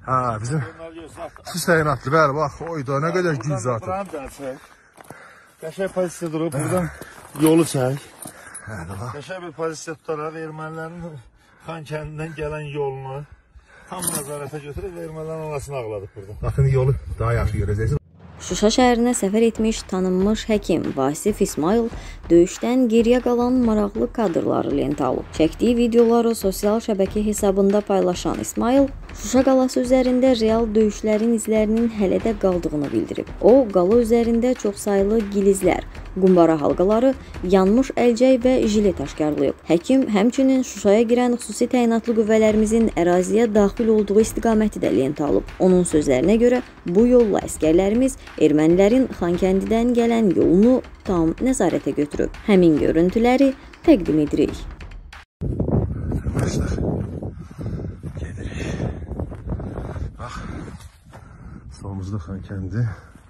Ha, bizim süs təyinatlı. Bəli, bax, oyda nə qədər gül zatı. Buranı da çək. Qəşəng pozisiya durub, buradan yolu çək. Qəşəng bir pozisiya tutaraq ermənilərin Xankəndidən gələn yolunu tam nəzarətə götürüb ermənilərin arasını ağladıq burada. Baxın, yolu daha yaxşı görəcəksiniz. Şuşa şəhərinə səfər etmiş tanınmış həkim Vasif İsmail döyüşdən geriyə qalan maraqlı kadrları lentə alıb. Çəkdiyi videoları sosial şəbəkə hesabında paylaşan İsmail, Şuşa qalası üzərində real döyüşlərin izlərinin hələ də qaldığını bildirib. O, qala üzərində çoxsaylı gilizlər, qumbara halqaları, yanmış əlcək və jilet aşkarlayıb. Həkim həmçinin Şuşaya girən xüsusi təyinatlı qüvvələrimizin əraziyə daxil olduğu istiqaməti də lentə alıb. Onun sözlərinə görə bu yolla əskərlərimiz ermənilərin Xankəndidən gələn yolunu tam nəzarətə götürüb. Həmin görüntüləri təqdim edirik. Arkadaşlar, gedirik. Bax, solumuzda Xankəndi.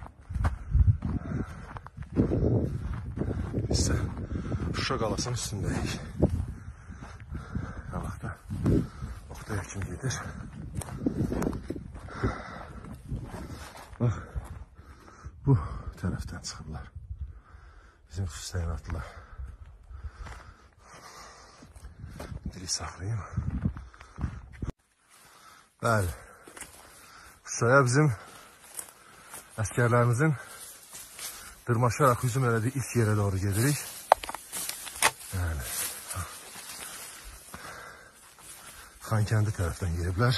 Biz isə Şuşa qalasının üstündəyik. Qabaqda Oqtay həkim gedir. Bax, bu tərəfdən çıxıblar. Bizim xüsusi təyinatlılar. Dili saxlayayım. Bəli, Şuşaya bizim əskərlərimizin dırmaşaraq hücum elədiyi ilk yerə doğru gedirik. Yəni, Xankəndi tərəfdən geliblər.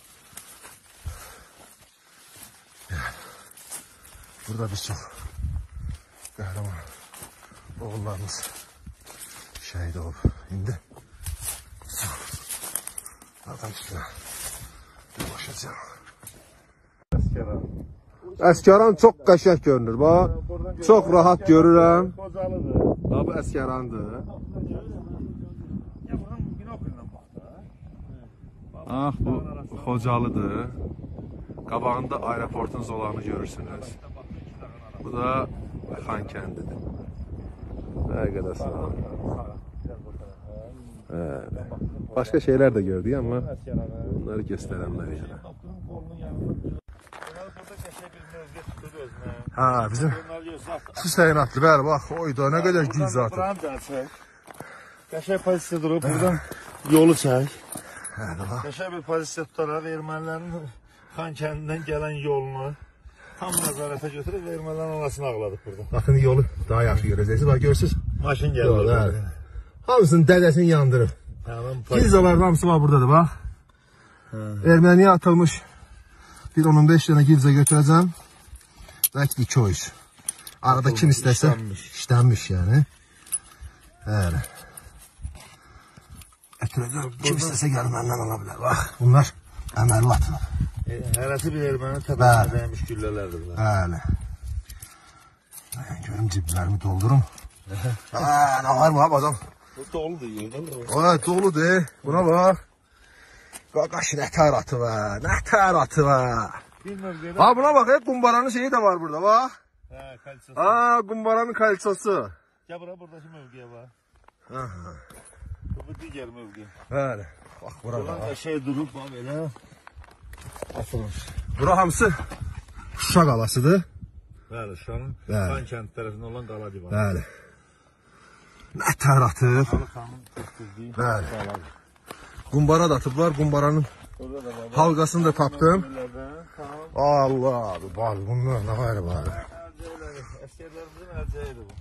Burada bir çox qəhrəman oğullarımız şəhid olub. İndi adam üstünə başlayacağım. Əskəran çox qəşəng görünür. Bax, çox rahat görürəm. Bu Əskərandır. Ah, bu Xocalıdır. Qabağında aeroportun zolağını görürsünüz. Bu da Xankəndidir. Nə qədər sağ olun. Başqa şeylər də gördük, amma bunları göstərənlər yəni. Ha, bizim süs təyinatlı. Bəli, bax, oyda nə qədər gül zatı. Buranı da çək. Qəşəng pozisiya durub, buradan yolu çək. Qəşəng bir pozisiya tutaraq ermənilərin Xankəndidən gələn yolunu tam nəzarətə götürüb ermənilərin arasını ağladıq burada. Baxın, yolu daha yaxşı görəcəksiniz. Bax, görürsünüz. Maşın gəldi. Hamısının dədəsini yandırıb. Gilzaların hamısı var buradadır, bax. Erməniyə atılmış bir 15 dənə gilza götürəcəm. Belki 2 o iş. Arada kim istəsə işlənmiş yəni. Bəli. Götürəcəm. Kim istəsə gəlib məndən ala bilər. Bax, bunlar əməlli atılır. Hərəsi bir erməni təbəqə dəymiş güllələrdir bunlar. Bəli. Görüm ciblərimi doldurum. Nə var mı adam? Bu doludur yerdən. Evet, doludur. Buna bax. Qaqaş nə tər atı var. Nə tər atı var. Ha, buna bax, qumbaranın şeyi də var burada, bax. Hə, kalçası. Ha, qumbaranın kalçası. Gəl bura, buradakı mövqeyə bax. Bu digər mövqe. Bəli. Bax, bura Buradan da şey durub, bax belə. Atılmış. Bura hamısı Şuşa qalasıdır. Bəli, Şuşanın Xankəndi tərəfində olan qala divarı. Bəli. Nə tər atıb. Bəli. Qumbara da atıblar, qumbaranın halqasını da tapdım. Allah, bax, bunlar nə var var. Əskərlərimizin əlcəyidir bu.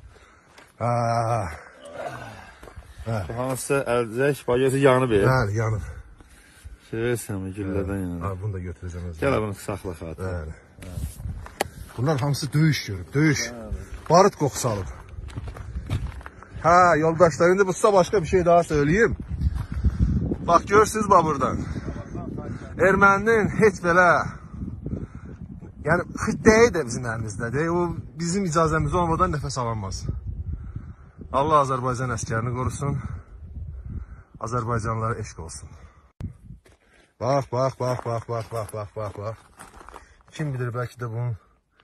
Bəli. Hansısa əlcək, bagajı yanıb el. Bəli, yanıb. Seversən mi güllədən yanıb? Bunu da götürəcəm. Gəl bunu saxla xatır. Bəli. Bunlar hamısı döyüş görüb, döyüş. Barıt qoxusu alıb. Hə, yoldaşlar, indi bu sizə başqa bir şey daha söyleyeyim. Bax, görürsünüz bax buradan. Erməninin heç belə, yəni xüddəyi də bizim əlimizdədir. O, bizim icazəmiz olmadan nəfəs alanmaz. Allah Azərbaycan əskərini qorusun. Azərbaycanlılara eşq olsun. Bax, bax, bax, bax, bax, bax, bax, bax, bax. Kim bilir, bəlkə də bunun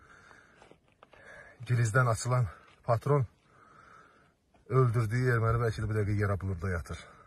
gilizdən açılan patron öldürdüyü erməni bəlkə də bir dəqiqə yara bulurda yatır.